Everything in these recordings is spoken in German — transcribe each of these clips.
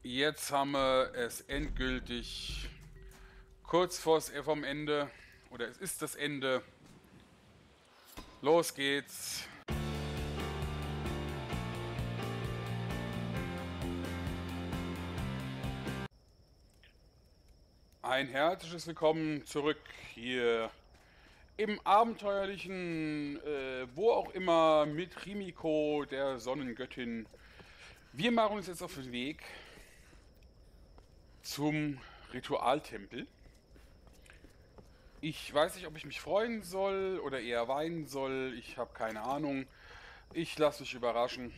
Jetzt haben wir es endgültig kurz vom Ende. Oder es ist das Ende. Los geht's. Ein herzliches Willkommen zurück hier im abenteuerlichen, wo auch immer, mit Rimiko, der Sonnengöttin. Wir machen uns jetzt auf den Weg zum Ritualtempel. Ich weiß nicht, ob ich mich freuen soll oder eher weinen soll. Ich habe keine Ahnung. Ich lasse mich überraschen.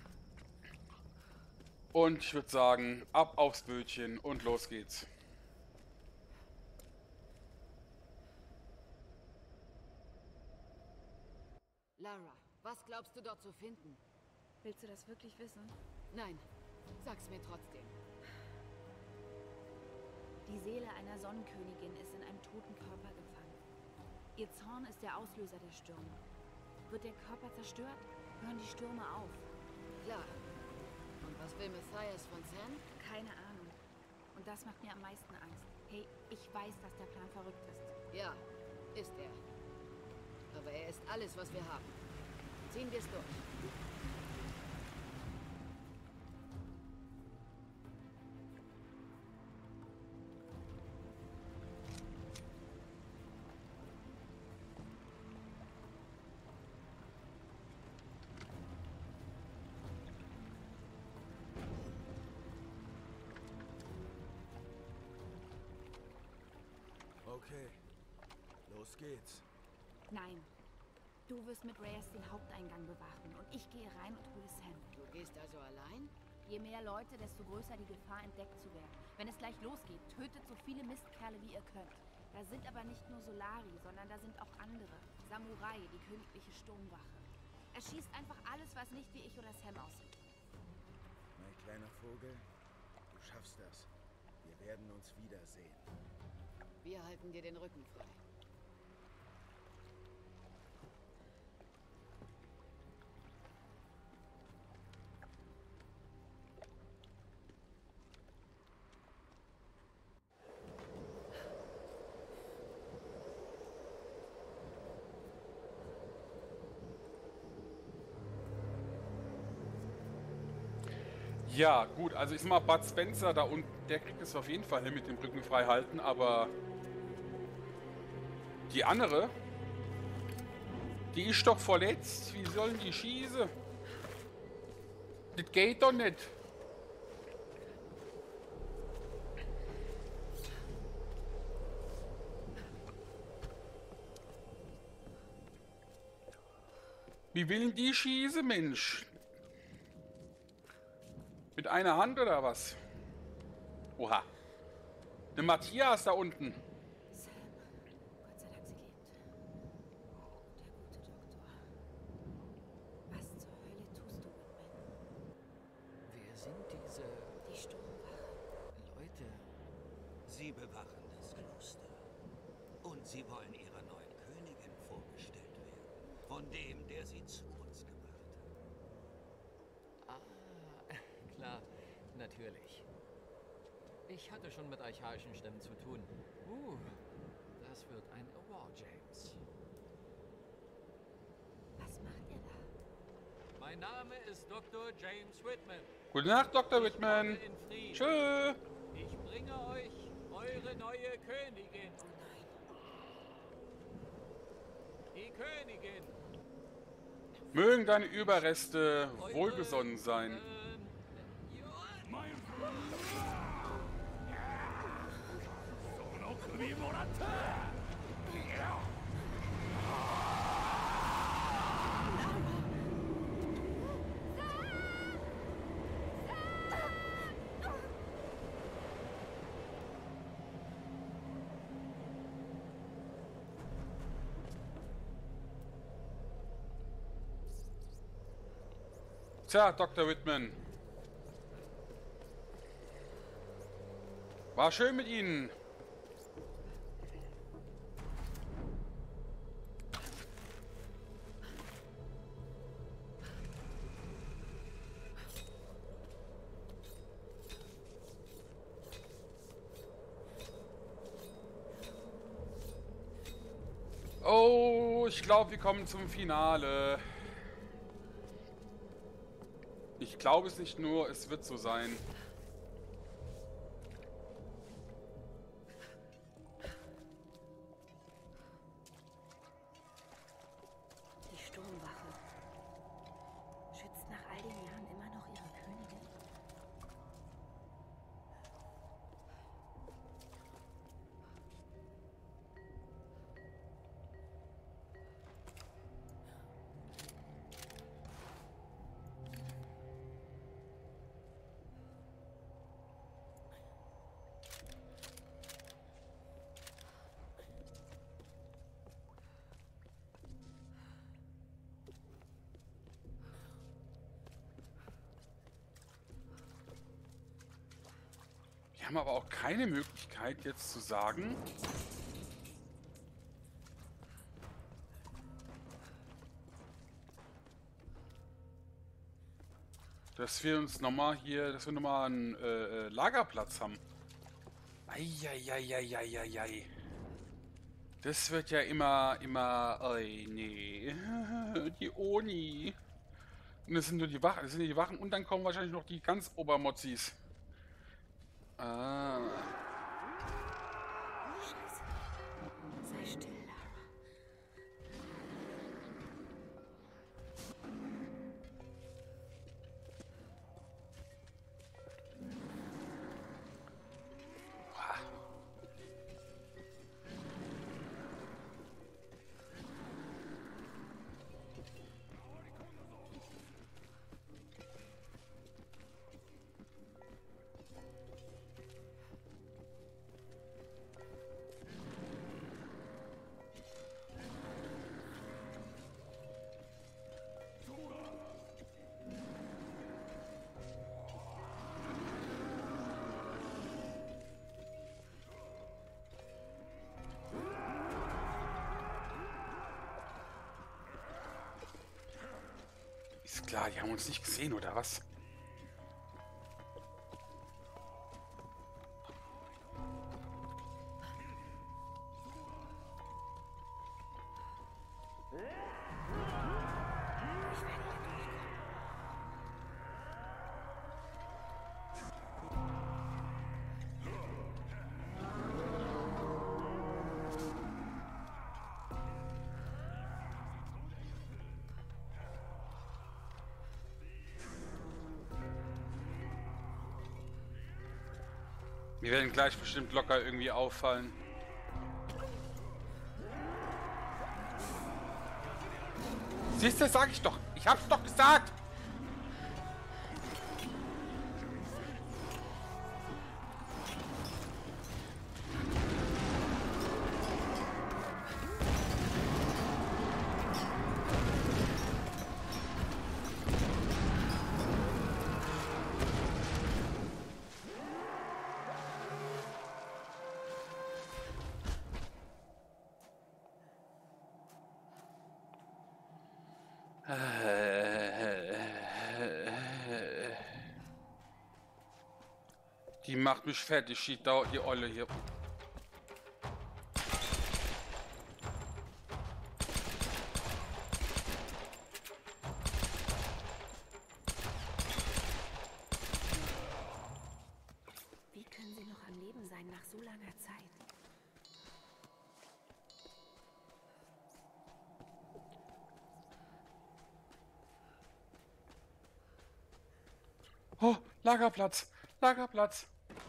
Und ich würde sagen, ab aufs Bötchen und los geht's. Lara, was glaubst du dort zu finden? Willst du das wirklich wissen? Nein, sag's mir trotzdem. Die Seele einer Sonnenkönigin ist in einem toten Körper gefangen. Ihr Zorn ist der Auslöser der Stürme. Wird der Körper zerstört, hören die Stürme auf. Klar. Und was will Matthias von Sam? Keine Ahnung. Und das macht mir am meisten Angst. Hey, ich weiß, dass der Plan verrückt ist. Ja, ist er. Aber er ist alles, was wir haben. Ziehen wir's durch. Okay, los geht's. Nein. Du wirst mit Reyes den Haupteingang bewachen und ich gehe rein und hole Sam. Du gehst also allein? Je mehr Leute, desto größer die Gefahr, entdeckt zu werden. Wenn es gleich losgeht, tötet so viele Mistkerle, wie ihr könnt. Da sind aber nicht nur Solari, sondern da sind auch andere. Samurai, die königliche Sturmwache. Erschießt einfach alles, was nicht wie ich oder Sam aussieht. Mein kleiner Vogel, du schaffst das. Wir werden uns wiedersehen. Wir halten dir den Rücken frei. Ja, gut, also ich sag mal, Bud Spencer da unten, der kriegt es auf jeden Fall hin mit dem Rücken frei halten, aber die andere, die ist doch verletzt. Wie sollen die schießen? Das geht doch nicht. Wie will denn die schießen, Mensch? Mit einer Hand oder was? Oha. Der Matthias da unten. Sam, Gott sei Dank, sie lebt. Der gute Doktor. Was zur Hölle tust du, Whitman? Wer sind diese Die Sturmwache. Leute? Sie bewachen das Kloster. Und sie wollen ihrer neuen Königin vorgestellt werden. Von dem, der sie zu uns gebracht hat. Klar, natürlich. Ich hatte schon mit archaischen Stämmen zu tun. Das wird ein Award, James. Was macht ihr da? Mein Name ist Dr. James Whitman. Gute Nacht, Dr. Ich Whitman. wohne in Frieden. Tschö. Ich bringe euch eure neue Königin. Die Königin. Mögen deine Überreste wohlgesonnen sein. Tja, Dr. Whitman. War schön mit Ihnen. Oh, ich glaube, wir kommen zum Finale. Ich glaube es nicht nur, es wird so sein. Die Sturmwache schützt nach all den Jahren immer noch ihre Königin. Wir haben aber auch keine Möglichkeit jetzt zu sagen, dass wir uns nochmal hier, dass wir nochmal einen Lagerplatz haben. Eieieiei. Das wird ja immer, oi, nee. Die Oni. Und das sind nur die Wachen, das sind die Wachen und dann kommen wahrscheinlich noch die ganz Obermotzis. Ah. Scheiße. Sei still, Lara. Ist klar, die haben uns nicht gesehen, oder was? Wir werden gleich bestimmt locker irgendwie auffallen. Siehst du, sag ich doch. Ich hab's doch gesagt. Die macht mich fertig, die Olle hier. Wie können sie noch am Leben sein nach so langer Zeit? Oh, Lagerplatz, Lagerplatz.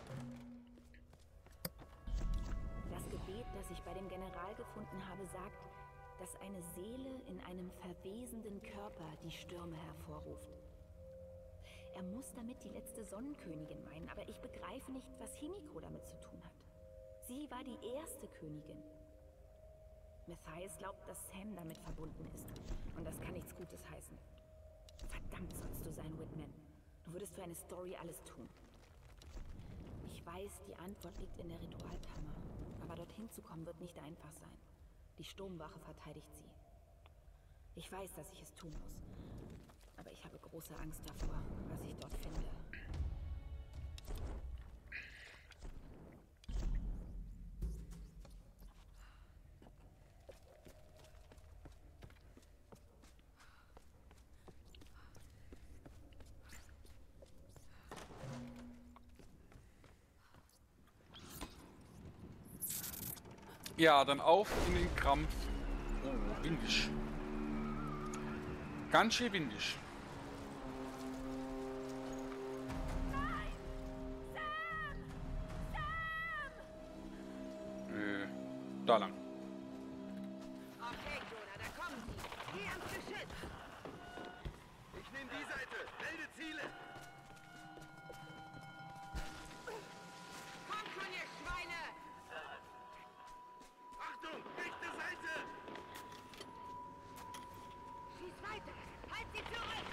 Das Gebet, das ich bei dem General gefunden habe, sagt, dass eine Seele in einem verwesenden Körper die Stürme hervorruft. Er muss damit die letzte Sonnenkönigin meinen, aber ich begreife nicht, was Himiko damit zu tun hat. Sie war die erste Königin. Matthias glaubt, dass Sam damit verbunden ist. Und das kann nichts Gutes heißen. Verdammt sollst du sein, Whitman. Du würdest für eine Story alles tun. Ich weiß, die Antwort liegt in der Ritualkammer. Aber dorthin zu kommen wird nicht einfach sein. Die Sturmwache verteidigt sie. Ich weiß, dass ich es tun muss. Aber ich habe große Angst davor, was ich dort finde. Ja, dann auf in den Krampf. Oh, windig. Ganz schön windig. Da lang. Okay, Jonah, da kommen sie. Geh ans Geschütz. Ich nehme die Seite. Melde Ziele. Kommt schon, ihr Schweine! Achtung, rechte Seite. Schieß weiter! Halt sie zurück!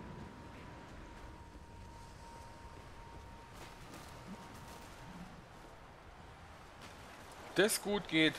Das gut geht.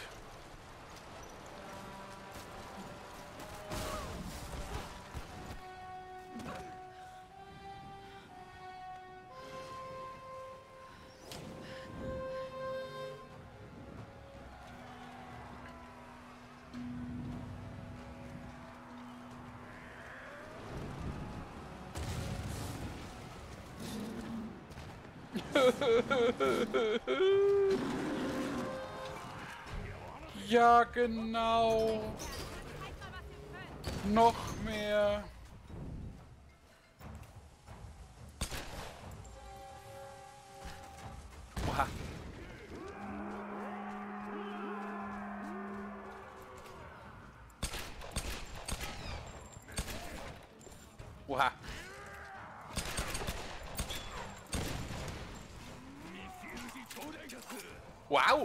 Ja, genau. Noch mehr. Oha. Oha. Wow.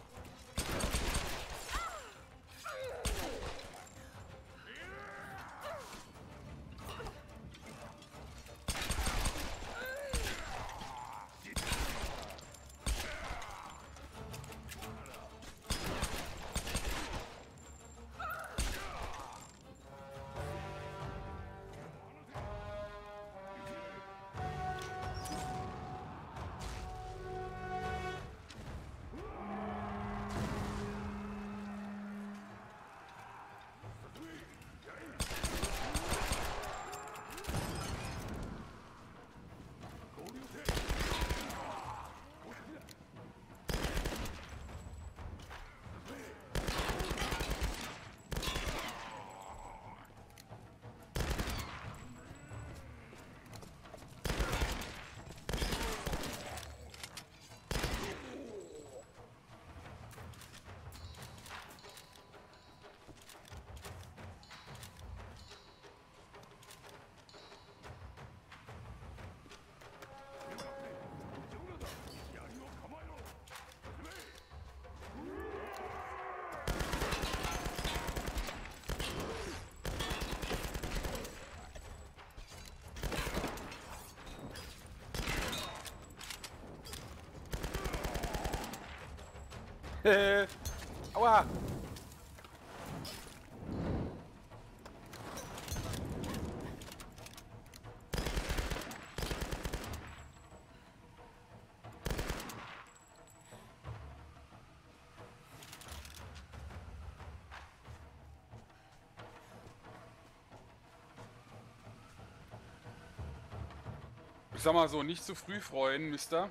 Aua. Ich sag mal so, nicht zu früh freuen, Mister.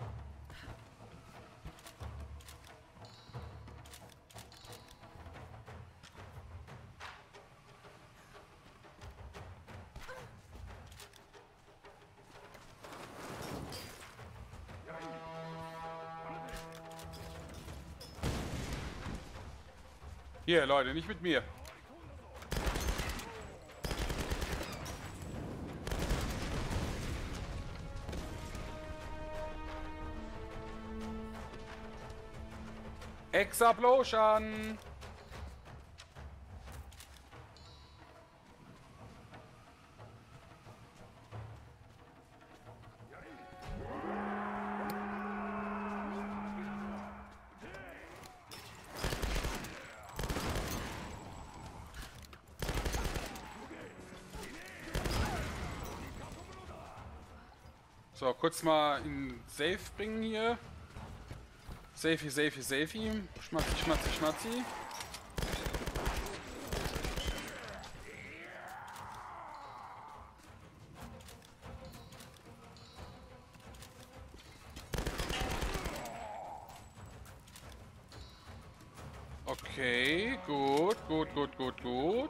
Hier, Leute, nicht mit mir. Explosion! So, kurz mal in Safe bringen hier. Safety, Safety, Safety. Schmatzi, Schmatzi, Schmatzi. Okay, gut, gut, gut, gut, gut.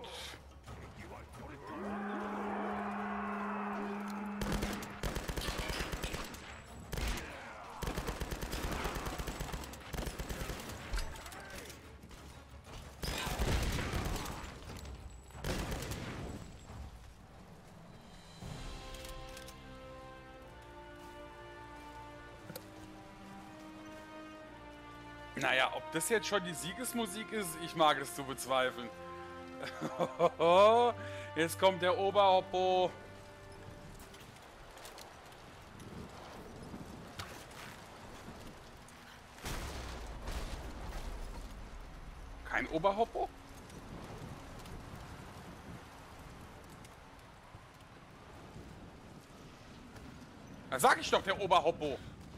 Naja, ob das jetzt schon die Siegesmusik ist, ich mag es zu bezweifeln. Jetzt kommt der Oberhoppo. Kein Oberhoppo? Da sag ich doch, der Oberhoppo.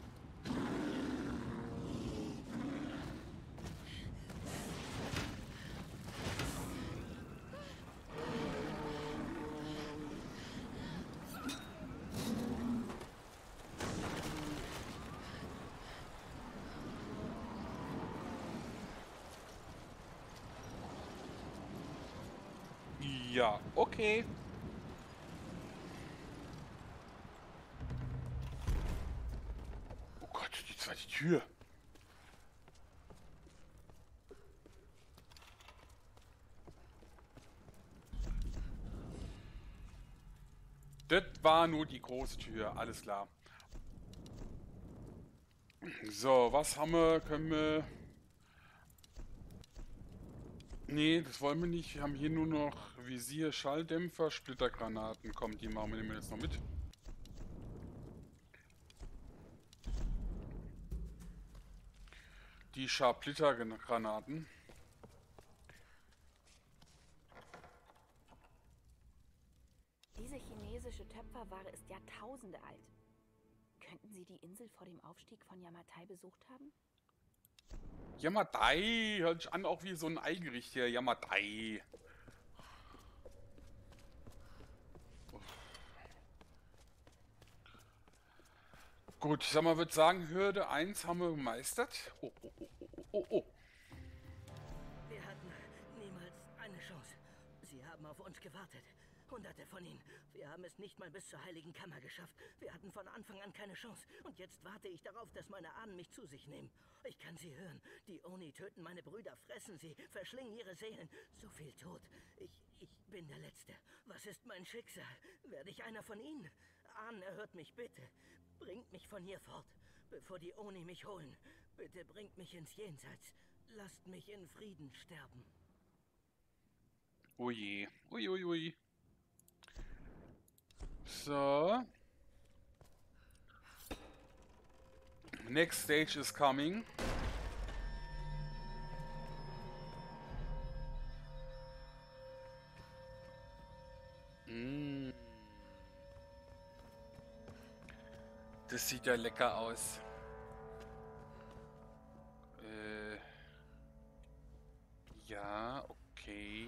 Ja, okay. Oh Gott, die zweite Tür. Das war nur die große Tür, alles klar. So, was haben wir? Können wir... Nee, das wollen wir nicht. Wir haben hier nur noch Visier, Schalldämpfer, Splittergranaten. Komm, die machen wir nehmen wir jetzt noch mit. Die Sharplitter-Granaten. Diese chinesische Töpferware ist Jahrtausende alt. Könnten Sie die Insel vor dem Aufstieg von Yamatai besucht haben? Yamatai, hört sich an auch wie so ein Eigericht hier. Yamatai. Gut, ich sag mal, würde sagen, Hürde 1 haben wir gemeistert. Oh, oh, oh, oh, oh, oh. Wir hatten niemals eine Chance. Sie haben auf uns gewartet. Hunderte von ihnen. Wir haben es nicht mal bis zur Heiligen Kammer geschafft. Wir hatten von Anfang an keine Chance. Und jetzt warte ich darauf, dass meine Ahnen mich zu sich nehmen. Ich kann sie hören. Die Oni töten meine Brüder, fressen sie, verschlingen ihre Seelen. So viel Tod. Ich bin der Letzte. Was ist mein Schicksal? Werde ich einer von ihnen? Ahnen, erhört mich bitte. Bringt mich von hier fort, bevor die Oni mich holen. Bitte bringt mich ins Jenseits. Lasst mich in Frieden sterben. Ui, ui, ui, ui. So. Next stage is coming. Mm. Das sieht ja lecker aus. Ja, okay.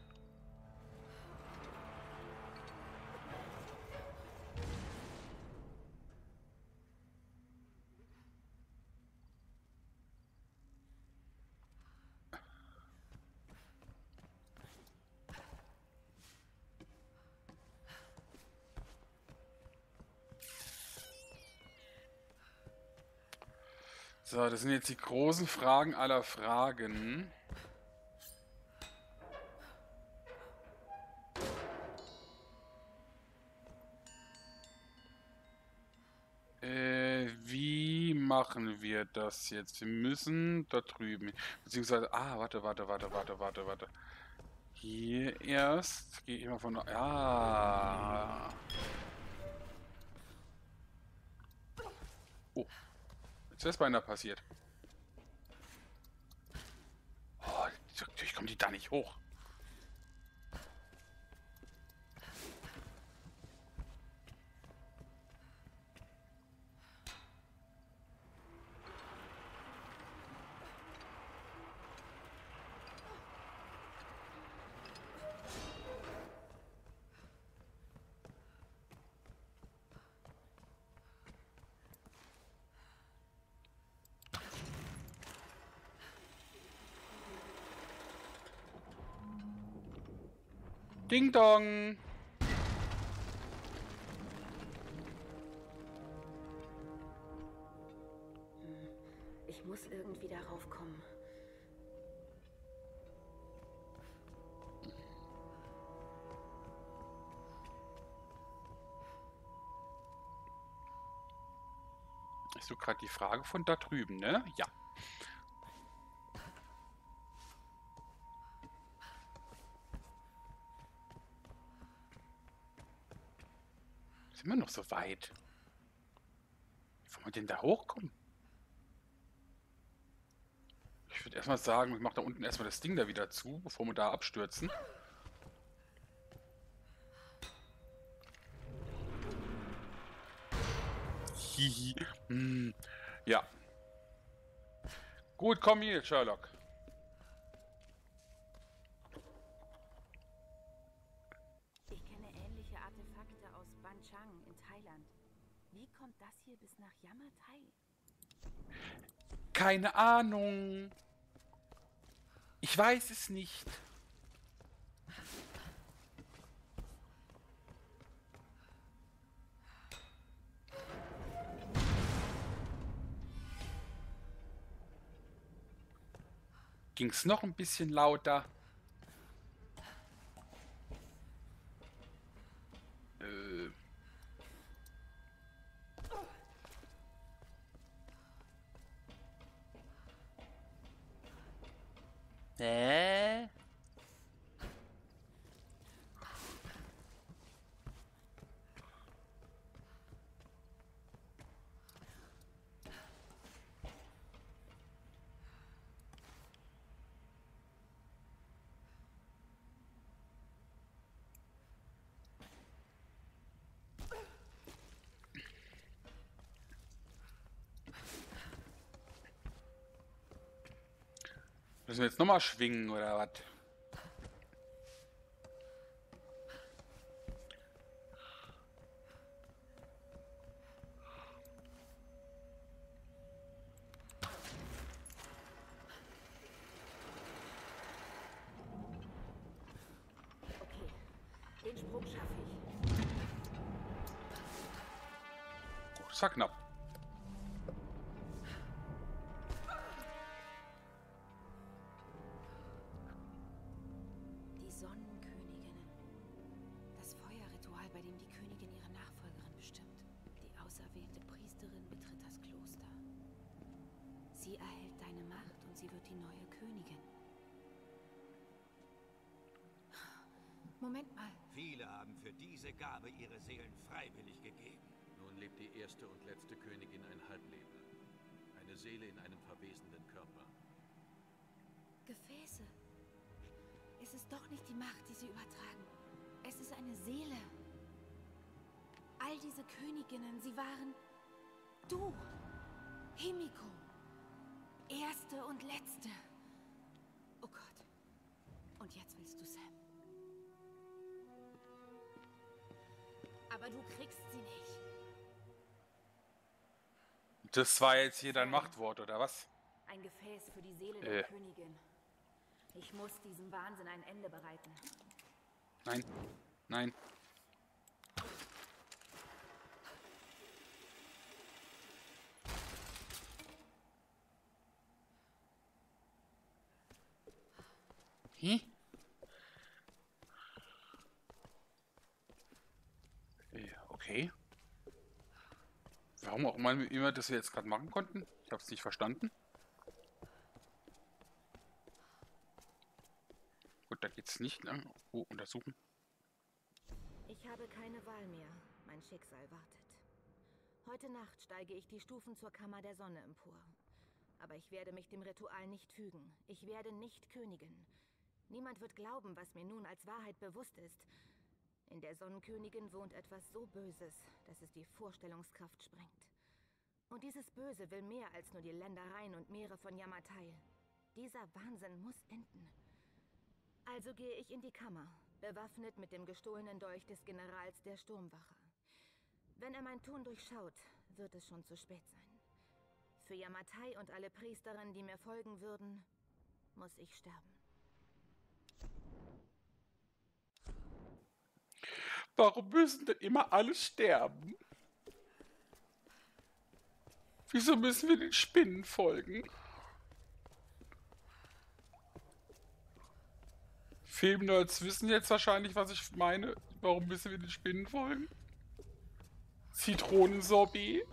So, das sind jetzt die großen Fragen aller Fragen. Wie machen wir das jetzt? Wir müssen da drüben. Beziehungsweise, warte. Hier erst. Gehe ich mal von... Ja. Oh. Jetzt ist beinahe passiert. Oh, natürlich kommen die da nicht hoch. Ding Dong. Ich muss irgendwie darauf kommen. Ist so gerade die Frage von da drüben, ne? Ja. Sind wir noch so weit? Wie wollen wir denn da hochkommen? Ich würde erstmal sagen, wir machen da unten erstmal das Ding da wieder zu, bevor wir da abstürzen. Hihi. Ja. Gut, komm hier, Sherlock. Ich kenne ähnliche Artefakte aus Banchang in Thailand. Wie kommt das hier bis nach Yamatai? Keine Ahnung. Ich weiß es nicht. Ging's noch ein bisschen lauter? Müssen wir jetzt nochmal schwingen oder was? Okay, den Sprung schaffe ich. Oh, das war knapp. Die Sonnenköniginnen. Das Feuerritual, bei dem die Königin ihre Nachfolgerin bestimmt. Die auserwählte Priesterin betritt das Kloster. Sie erhält deine Macht und sie wird die neue Königin. Moment mal. Viele haben für diese Gabe ihre Seelen freiwillig gegeben. Nun lebt die erste und letzte Königin ein Halbleben. Eine Seele in einem verwesenden Körper. Gefäße. Es ist doch nicht die Macht, die sie übertragen. Es ist eine Seele. All diese Königinnen, sie waren du, Himiko. Erste und letzte. Oh Gott. Und jetzt willst du Sam. Aber du kriegst sie nicht. Das war jetzt hier dein Machtwort, oder was? Ein Gefäß für die Seele der Königin. Ich muss diesem Wahnsinn ein Ende bereiten. Nein. Nein. Hm? Okay. Warum auch immer das wir jetzt gerade machen konnten? Ich habe es nicht verstanden. Gut, da geht's nicht. Ne? Oh, untersuchen. Ich habe keine Wahl mehr. Mein Schicksal wartet. Heute Nacht steige ich die Stufen zur Kammer der Sonne empor. Aber ich werde mich dem Ritual nicht fügen. Ich werde nicht Königin. Niemand wird glauben, was mir nun als Wahrheit bewusst ist. In der Sonnenkönigin wohnt etwas so Böses, dass es die Vorstellungskraft sprengt. Und dieses Böse will mehr als nur die Ländereien und Meere von Yamatai. Dieser Wahnsinn muss enden. Also gehe ich in die Kammer, bewaffnet mit dem gestohlenen Dolch des Generals der Sturmwache. Wenn er mein Tun durchschaut, wird es schon zu spät sein. Für Yamatai und alle Priesterinnen, die mir folgen würden, muss ich sterben. Warum müssen denn immer alle sterben? Wieso müssen wir den Spinnen folgen? Filmnerds wissen jetzt wahrscheinlich, was ich meine. Warum müssen wir den Spinnen folgen? Zitronensorbet.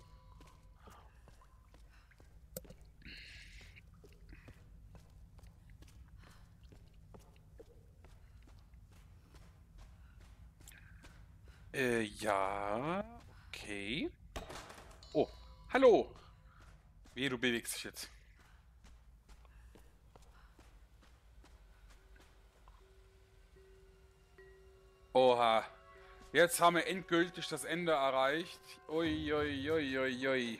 Ja, okay. Oh, hallo. Wie, du bewegst dich jetzt. Oha. Jetzt haben wir endgültig das Ende erreicht. Ui, ui, ui, ui, ui.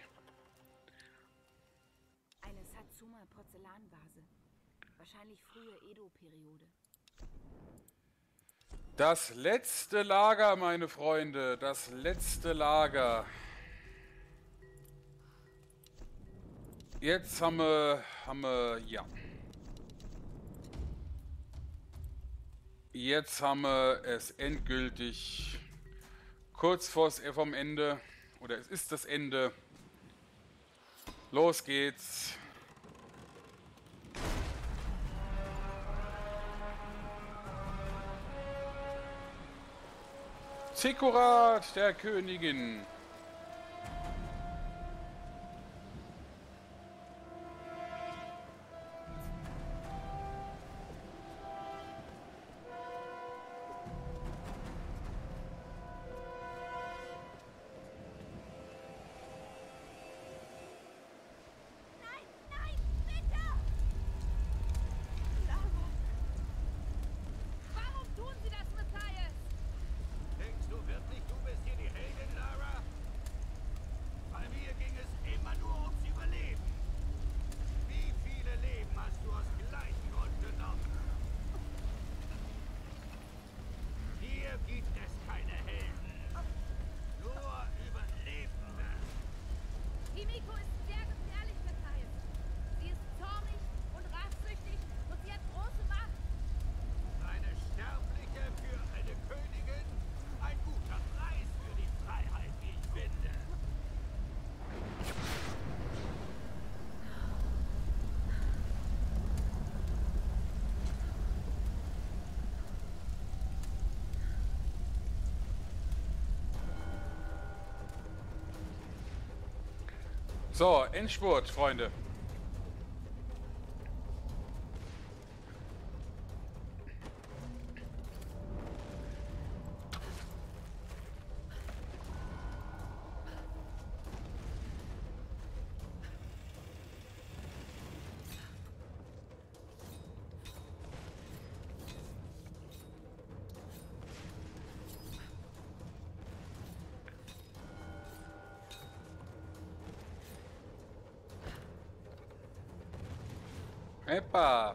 Eine Satsuma-Porzellanvase. Wahrscheinlich frühe Edo-Periode. Das letzte Lager, meine Freunde. Das letzte Lager. Jetzt haben wir, ja. Jetzt haben wir es endgültig kurz vom Ende. Oder es ist das Ende. Los geht's. Zikurat der Königin. Denkst du wirklich, du bist hier die Heldin, Lara? Bei mir ging es immer nur ums Überleben. Wie viele Leben hast du aus gleichem Grund genommen? Hier gibt es keine Helden. Nur Überlebende. Himiko ist sehr gefährlich, Matthias. Sie ist zornig und rachsüchtig und sie hat große Macht. Eine Sterbliche für eine Königin. Ein guter Preis für die Freiheit, wie ich finde. So, Endspurt, Freunde. Epa.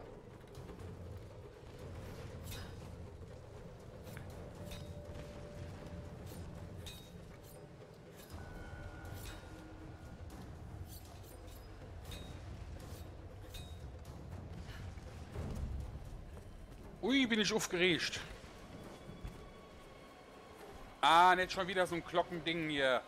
Ui, bin ich aufgeregt. Ah, nicht schon wieder so ein Glockending hier.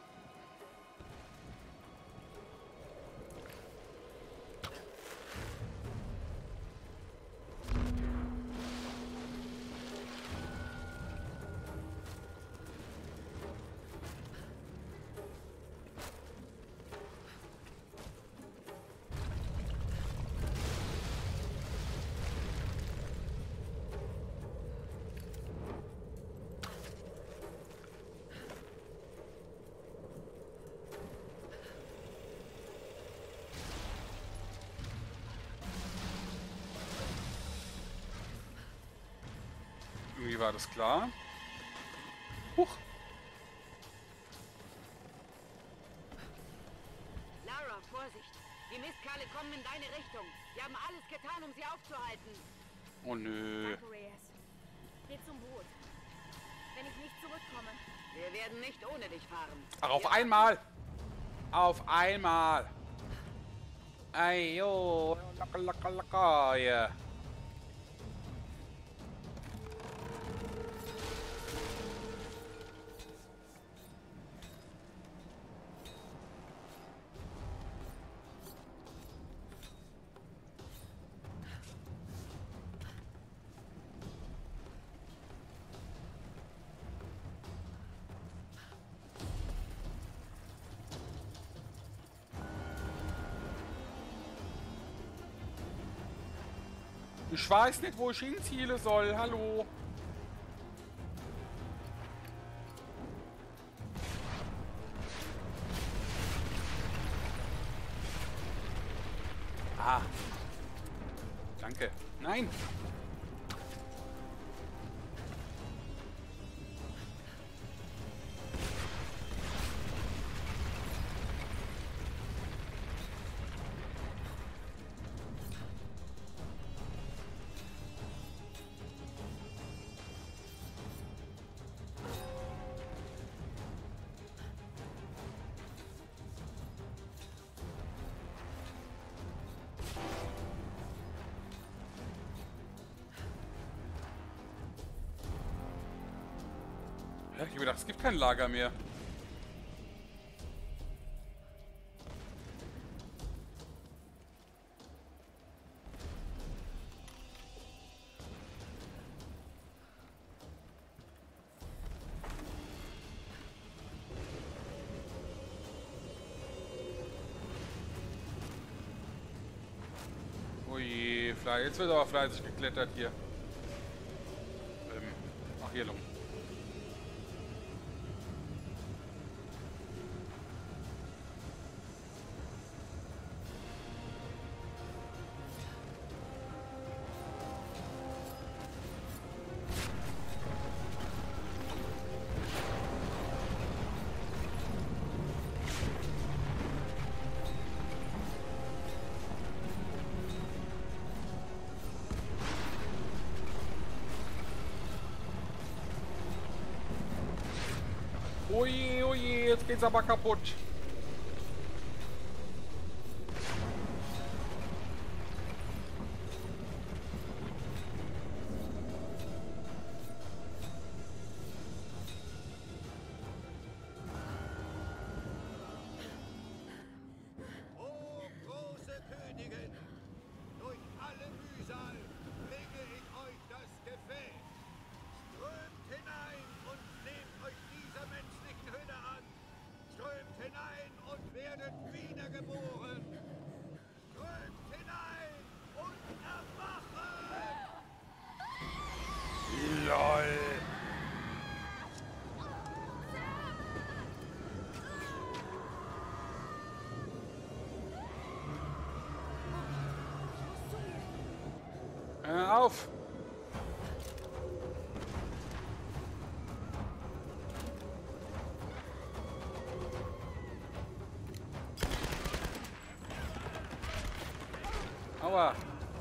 Irgendwie war das klar. Huch. Lara, Vorsicht! Die Mistkerle kommen in deine Richtung. Wir haben alles getan, um sie aufzuhalten. Oh nö. Danke, Reyes. Geh zum Boot. Wenn ich nicht zurückkomme. Wir werden nicht ohne dich fahren. Ach, auf einmal. Auf einmal. Ayo. Laka, laka, laka. Yeah. Ich weiß nicht, wo ich hinzielen soll. Hallo. Ah. Danke. Nein. Ja, ich habe gedacht, es gibt kein Lager mehr. Ui, jetzt wird aber fleißig geklettert hier. Ach, hier lang. Oje, oje, jetzt geht's aber kaputt. O große Königin, durch alle Mühsal bringe ich euch das Gefäß. Strömt hinein und nehmt euch dieser menschlichen Hülle an. Strömt hinein und werdet wiedergeboren. Strömt hinein und erwachen! LOL. Auf! Aua!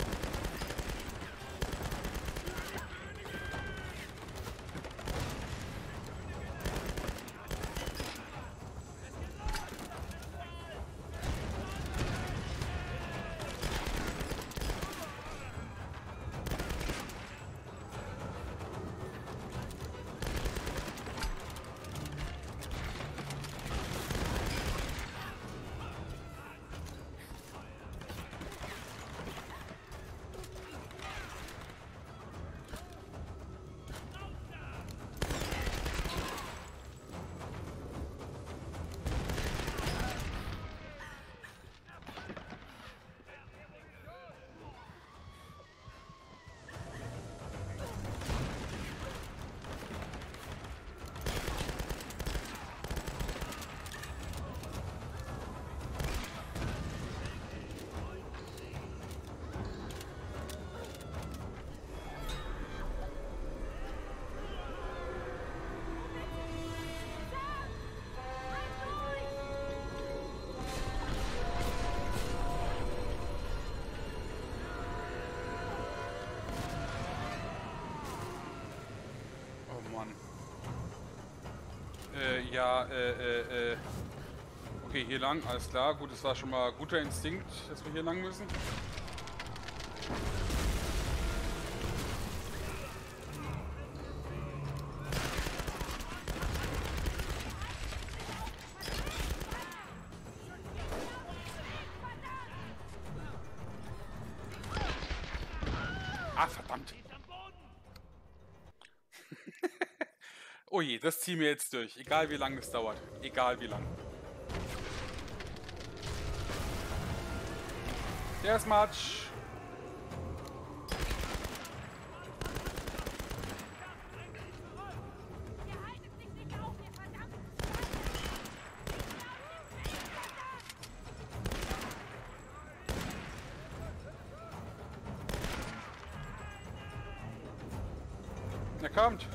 Okay, hier lang, alles klar. Gut, das war schon mal guter Instinkt, dass wir hier lang müssen. Ah, verdammt. Oh je, das ziehen wir jetzt durch. Egal wie lange es dauert. Egal wie lang. Der ist Matsch. Gegner kommt.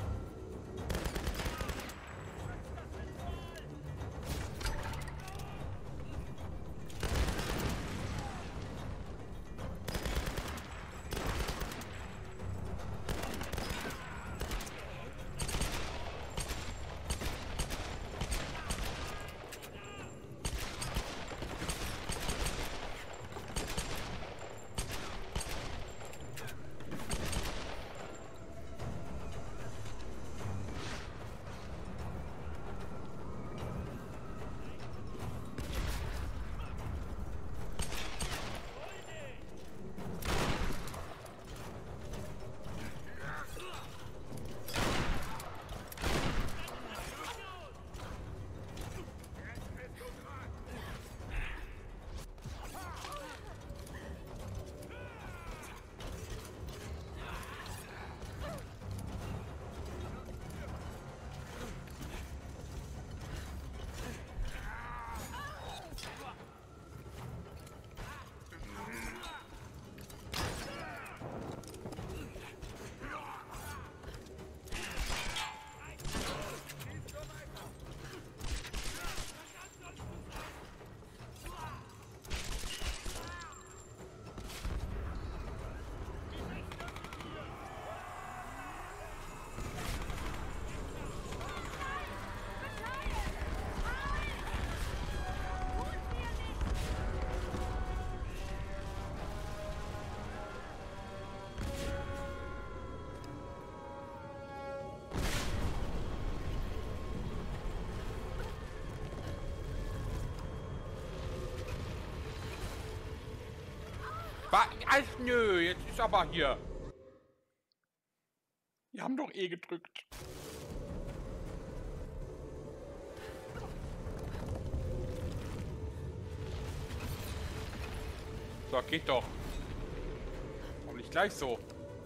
Nö, jetzt ist aber hier. Wir haben doch eh gedrückt. So, geht doch. Warum nicht gleich so?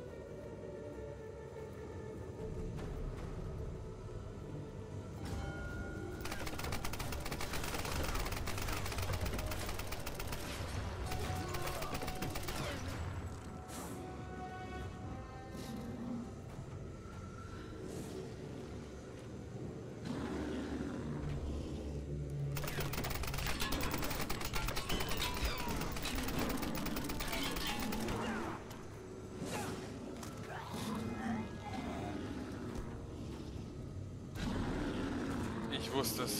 Ich wusste es.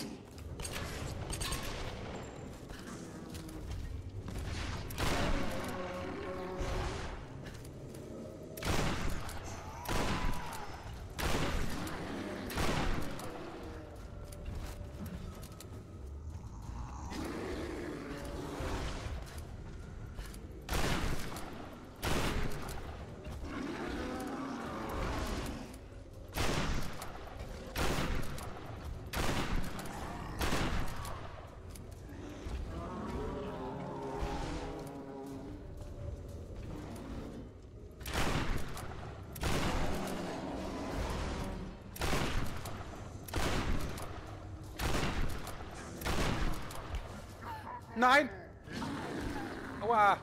Nein! Aua!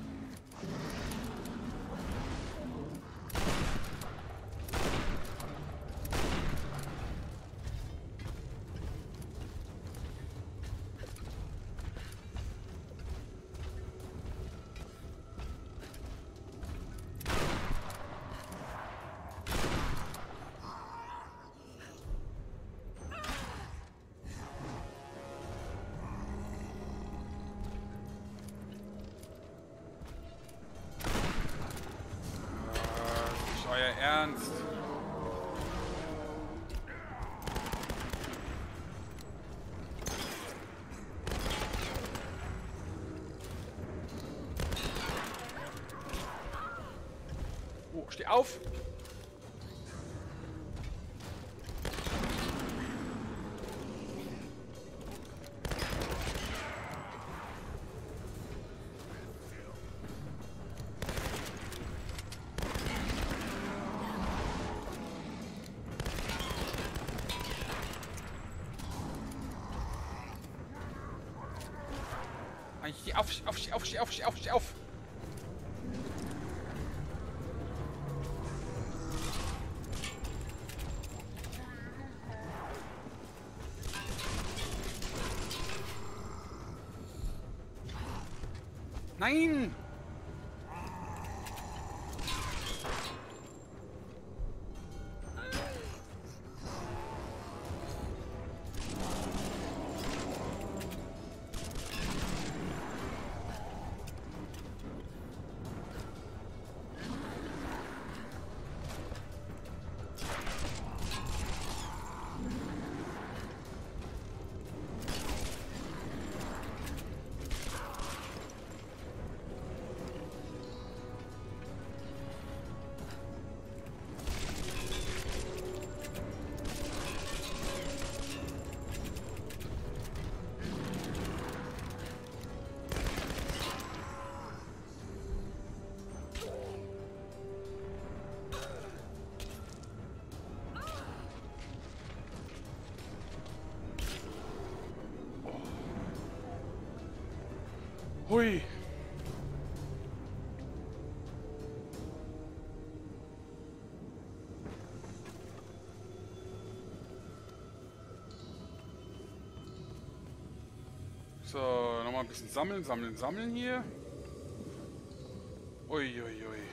Euer Ernst? Oh, steh auf! Steh auf! Nein! Hui. So, nochmal ein bisschen sammeln hier. Ui, ui, ui.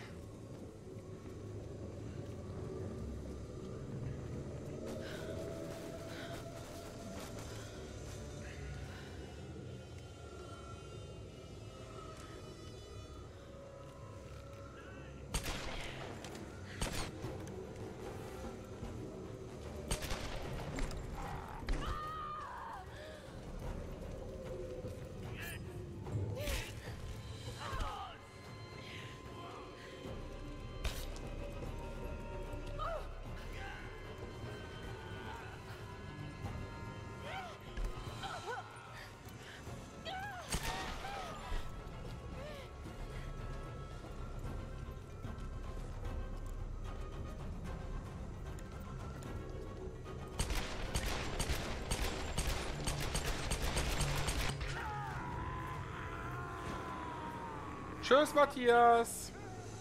Tschüss, Matthias.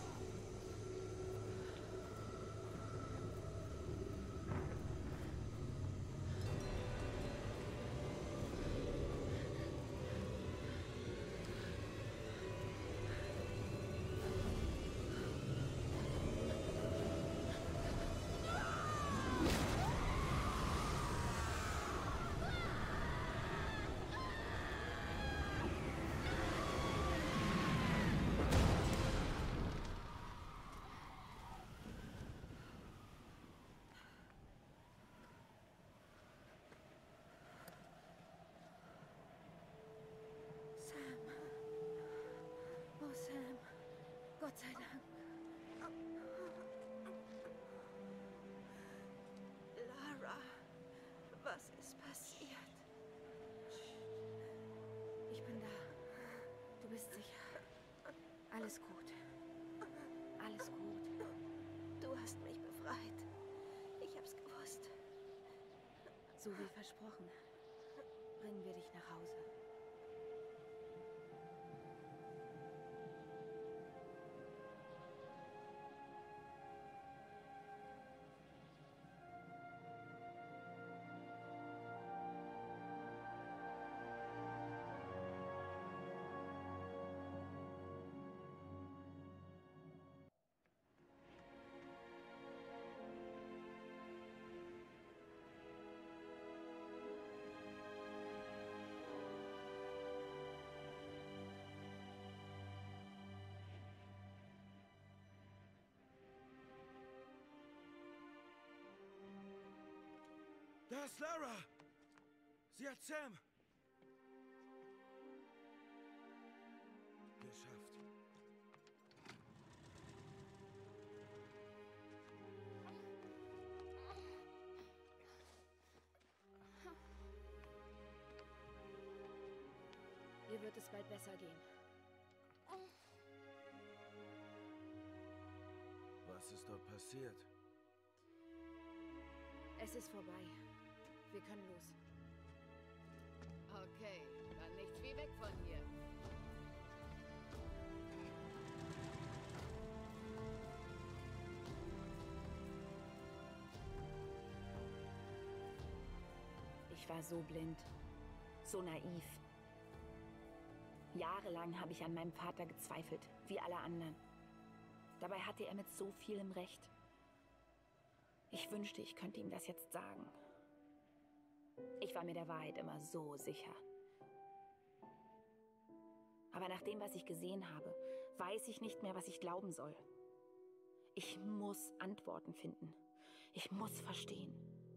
Oh, Sam. Gott sei Dank. Lara, was ist passiert? Ich bin da. Du bist sicher. Alles gut. Alles gut. Du hast mich befreit. Ich hab's gewusst. So wie versprochen. Bringen wir dich nach Hause. Da ist Lara! Sie hat Sam! Geschafft. Ihr wird es bald besser gehen. Was ist dort passiert? Es ist vorbei. Wir können los. Okay, dann nichts wie weg von hier. Ich war so blind. So naiv. Jahrelang habe ich an meinem Vater gezweifelt, wie alle anderen. Dabei hatte er mit so vielem recht. Ich wünschte, ich könnte ihm das jetzt sagen. Ich war mir der Wahrheit immer so sicher. Aber nach dem, was ich gesehen habe, weiß ich nicht mehr, was ich glauben soll. Ich muss Antworten finden. Ich muss verstehen.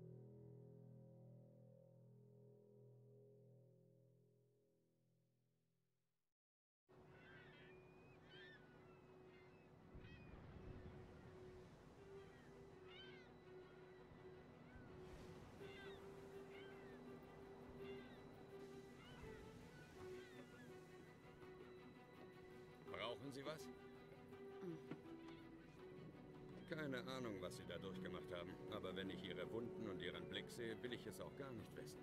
Brauchen Sie was? Keine Ahnung, was Sie da durchgemacht haben. Aber wenn ich Ihre Wunden und Ihren Blick sehe, will ich es auch gar nicht wissen.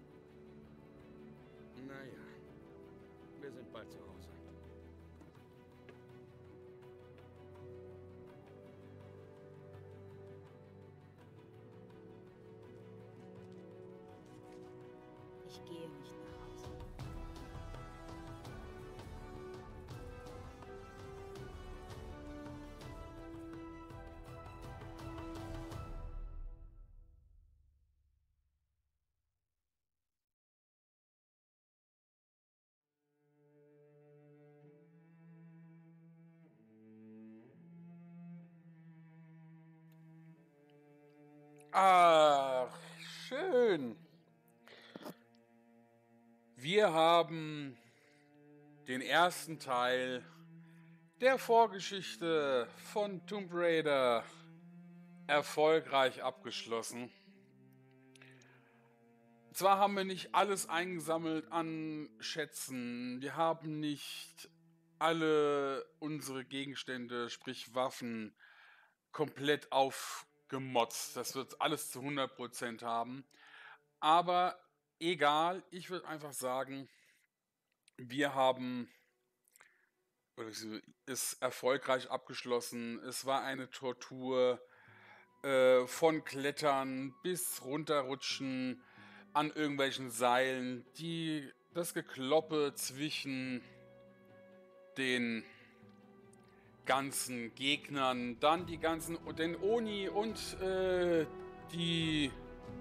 Naja, wir sind bald zu Hause. Ich gehe nicht nach Hause. Ach, schön. Wir haben den ersten Teil der Vorgeschichte von Tomb Raider erfolgreich abgeschlossen. Zwar haben wir nicht alles eingesammelt an Schätzen, wir haben nicht alle unsere Gegenstände, sprich Waffen, komplett aufgemotzt. Das wird alles zu 100% haben. Aber egal, ich würde einfach sagen, wir haben es erfolgreich abgeschlossen. Es war eine Tortur von Klettern bis runterrutschen an irgendwelchen Seilen, das Gekloppe zwischen den ganzen Gegnern, dann den Oni und die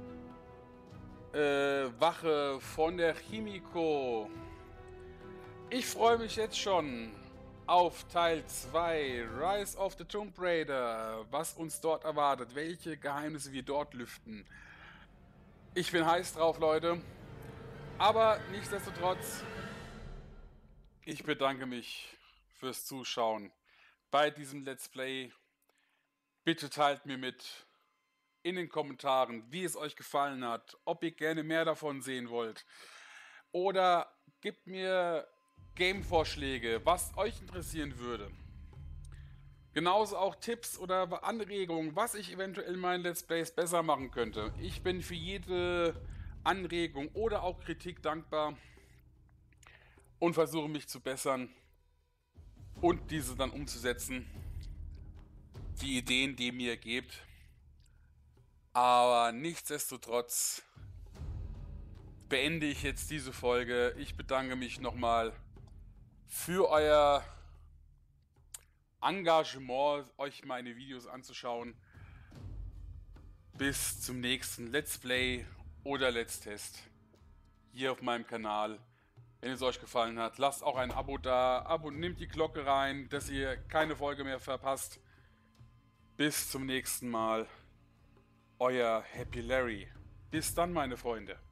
Wache von der Himiko. Ich freue mich jetzt schon auf Teil 2, Rise of the Tomb Raider, was uns dort erwartet, welche Geheimnisse wir dort lüften. Ich bin heiß drauf, Leute. Aber nichtsdestotrotz, ich bedanke mich fürs Zuschauen bei diesem Let's Play. Bitte teilt mir mit in den Kommentaren, wie es euch gefallen hat, ob ihr gerne mehr davon sehen wollt. Oder gebt mir Game-Vorschläge, was euch interessieren würde. Genauso auch Tipps oder Anregungen, was ich eventuell in meinen Let's Plays besser machen könnte. Ich bin für jede Anregung oder auch Kritik dankbar und versuche mich zu bessern und diese dann umzusetzen. Die Ideen, die ihr mir gebt. Aber nichtsdestotrotz beende ich jetzt diese Folge. Ich bedanke mich nochmal für euer Engagement, euch meine Videos anzuschauen. Bis zum nächsten Let's Play oder Let's Test hier auf meinem Kanal. Wenn es euch gefallen hat, lasst auch ein Abo da, nehmt die Glocke rein, dass ihr keine Folge mehr verpasst. Bis zum nächsten Mal. Euer Happy Larry. Bis dann, meine Freunde.